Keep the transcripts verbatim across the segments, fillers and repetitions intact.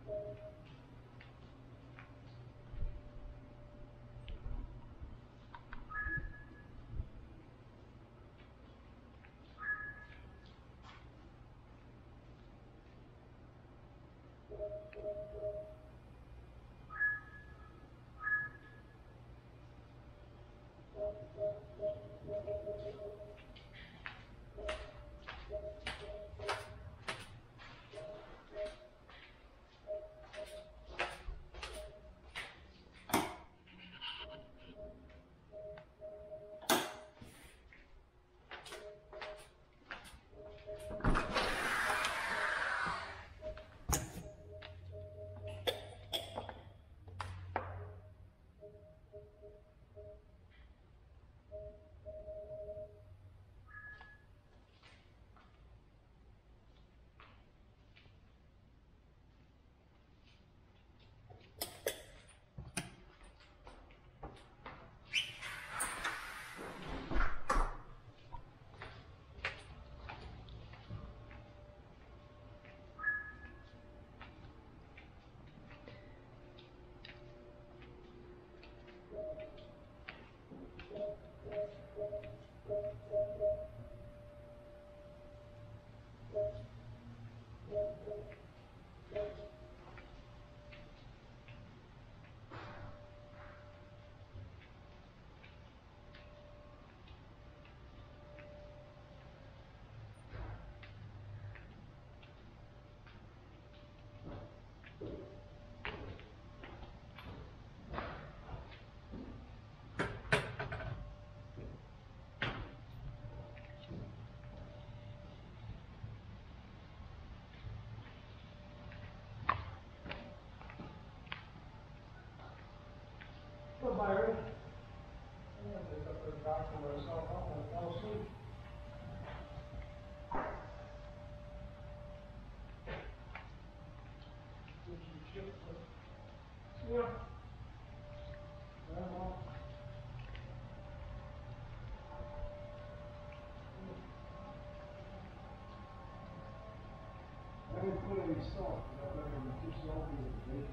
Well, Byron, I'm going to pick up the doctor myself. I'm going to fall asleep. Yeah. Well, I didn't put any salt. I let him too salty with the bacon.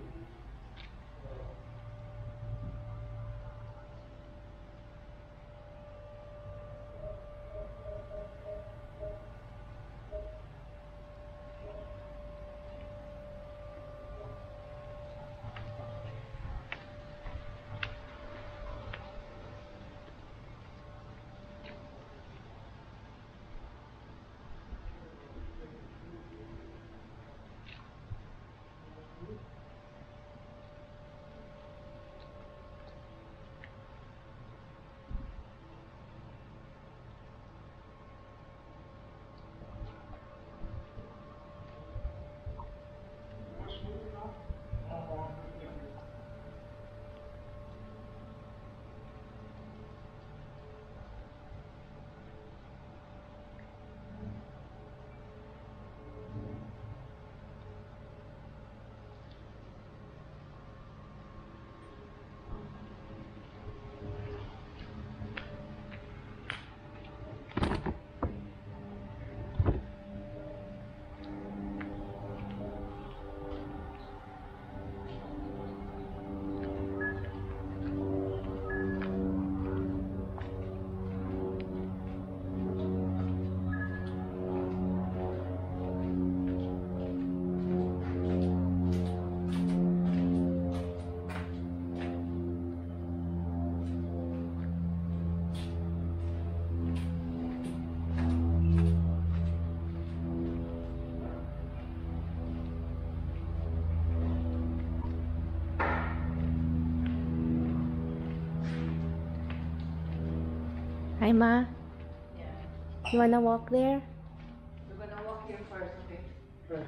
Hi, Ma. Yeah. You wanna walk there? We're gonna walk here first, okay? Right.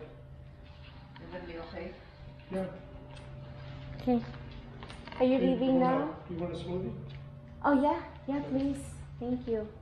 Is that be okay? Yeah. Okay. Are you Hey, leaving you now? want a- You want a smoothie? Oh, yeah. Yeah, please. Thank you.